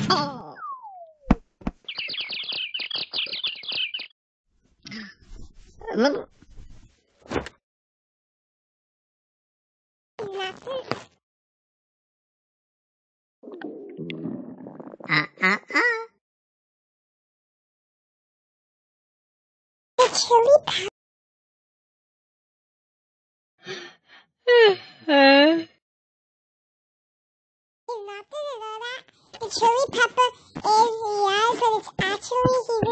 Oh. Look. The chili pepper. The chili pepper is yes, but it's actually he